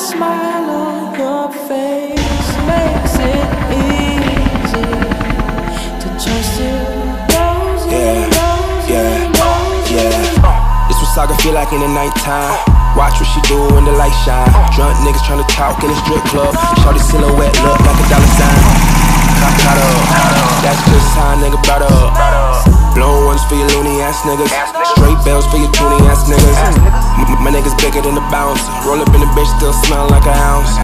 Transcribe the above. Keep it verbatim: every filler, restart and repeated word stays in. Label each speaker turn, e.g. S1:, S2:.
S1: smile on your face makes it easy to trust you.
S2: Yeah, yeah, yeah. This what Saga feel like in the nighttime. Watch what she do when the light shine. Drunk niggas tryna talk in the strip club. Shorty silhouette look like a dollar sign. Cop caught up, that's just how a nigga brought up. Blown ones for your loony ass niggas. Straight bells for your toony ass niggas. My niggas bigger than the bounce. Roll up in the bitch, still smell like an ounce.